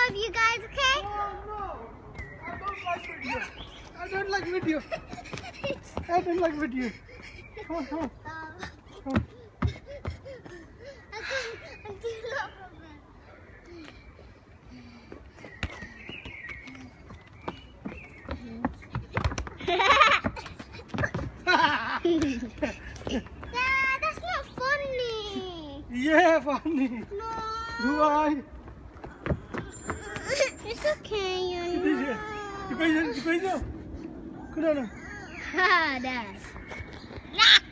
love you guys, okay? Oh, no. I don't like video. I don't like video. Come on, come on. Come on. I'm too low for Dad, that's not funny. Yeah, funny. No. Why? It's okay, you Di pegang. Kena. Ha, Dad.